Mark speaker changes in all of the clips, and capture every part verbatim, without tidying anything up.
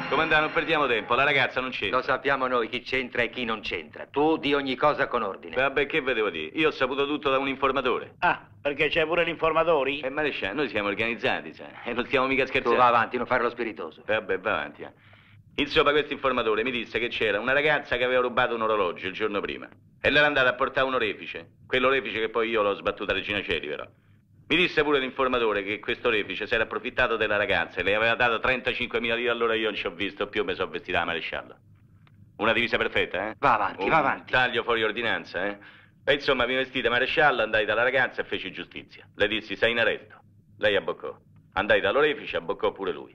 Speaker 1: Comandante, non perdiamo tempo, la ragazza non c'entra.
Speaker 2: Lo sappiamo noi chi c'entra e chi non c'entra. Tu di ogni cosa con ordine.
Speaker 1: Vabbè, che vedevo dire? Io ho saputo tutto da un informatore.
Speaker 3: Ah, perché c'è pure gli informatori?
Speaker 1: Eh, maresciallo, noi siamo organizzati, sai, e non stiamo mica scherzando.
Speaker 2: Tu va avanti, non fare lo spiritoso.
Speaker 1: Vabbè, va avanti, eh. Insomma, questo informatore mi disse che c'era una ragazza che aveva rubato un orologio il giorno prima. E l'era andata a portare un orefice. Quell'orefice che poi io l'ho sbattuta a Regina Coeli, però. Mi disse pure l'informatore che questo orefice si era approfittato della ragazza e le aveva dato trentacinquemila lire, allora io non ci ho visto più, mi sono vestita da maresciallo. Una divisa perfetta, eh?
Speaker 2: Va avanti,
Speaker 1: un
Speaker 2: va avanti.
Speaker 1: taglio fuori ordinanza, eh? E insomma mi vestì da maresciallo, andai dalla ragazza e feci giustizia. Le dissi, sei in arresto. Lei abboccò. Andai dall'orefice, abboccò pure lui.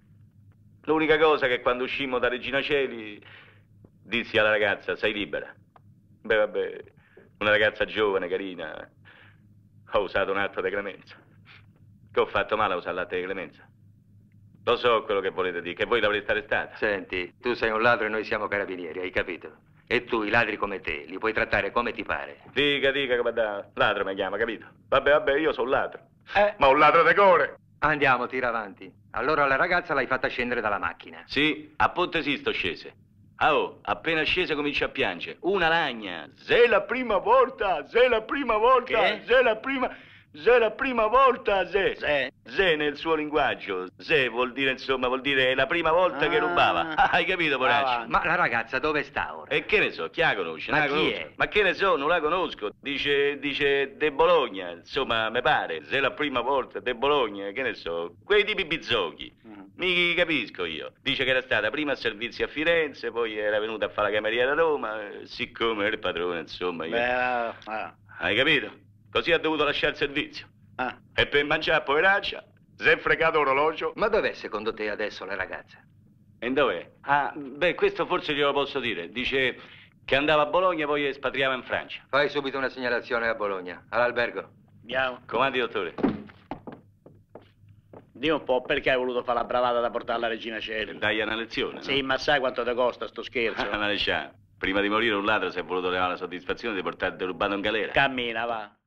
Speaker 1: L'unica cosa che quando uscimmo da Regina Coeli dissi alla ragazza, sei libera. Beh, vabbè, una ragazza giovane, carina. Ho usato un atto di clemenza. Che ho fatto male a usare l'atto di clemenza? Lo so quello che volete dire, che voi l'avreste arrestata.
Speaker 2: Senti, tu sei un ladro e noi siamo carabinieri, hai capito? E tu, i ladri come te, li puoi trattare come ti pare.
Speaker 1: Dica, dica, come da ladro mi chiama, capito? Vabbè, vabbè, io sono un ladro.
Speaker 2: Eh.
Speaker 1: Ma un ladro di cuore.
Speaker 2: Andiamo, tira avanti. Allora la ragazza l'hai fatta scendere dalla macchina.
Speaker 1: Sì, a Ponte Sisto scese. Ah, oh, appena scese comincia a piangere. Una lagna. Se la prima volta, se la prima volta,
Speaker 3: Che?
Speaker 1: se la prima... Se la prima volta, se.
Speaker 3: Se?
Speaker 1: Se nel suo linguaggio. Se vuol dire, insomma, vuol dire la prima volta
Speaker 3: Ah.
Speaker 1: che rubava. Ah, hai capito, poraccio?
Speaker 3: Ah,
Speaker 2: Ma la ragazza dove sta ora?
Speaker 1: E che ne so, chi la conosce?
Speaker 2: Ma
Speaker 1: Non la
Speaker 2: chi
Speaker 1: conosco.
Speaker 2: è?
Speaker 1: Ma che ne so, non la conosco. Dice, dice De Bologna, insomma, mi pare. Se la prima volta, De Bologna, che ne so. Quei tipi bizzocchi.
Speaker 3: Mm.
Speaker 1: Mi capisco io. Dice che era stata prima a servizio a Firenze, poi era venuta a fare la cameriera a Roma. eh, Siccome era il padrone, insomma, io...
Speaker 3: Beh, ah, ah,
Speaker 1: Hai capito? Così ha dovuto lasciare il servizio.
Speaker 3: ah.
Speaker 1: E per mangiare, poveraccia, si è fregato l'orologio.
Speaker 2: Ma dov'è secondo te adesso la ragazza?
Speaker 1: E dov'è? Ah, beh, questo forse glielo posso dire. Dice che andava a Bologna e poi espatriava in Francia.
Speaker 2: Fai subito una segnalazione a Bologna, all'albergo.
Speaker 3: Andiamo.
Speaker 1: Comandi, dottore.
Speaker 3: Dì un po' perché hai voluto fare la bravata da portare alla Regina Coeli?
Speaker 1: Dai una lezione,
Speaker 3: Sì,
Speaker 1: no?
Speaker 3: ma sai quanto ti costa sto scherzo?
Speaker 1: Ah, maresciallo, prima di morire un ladro si è voluto levare la soddisfazione di portare derubato in galera.
Speaker 3: Cammina, va.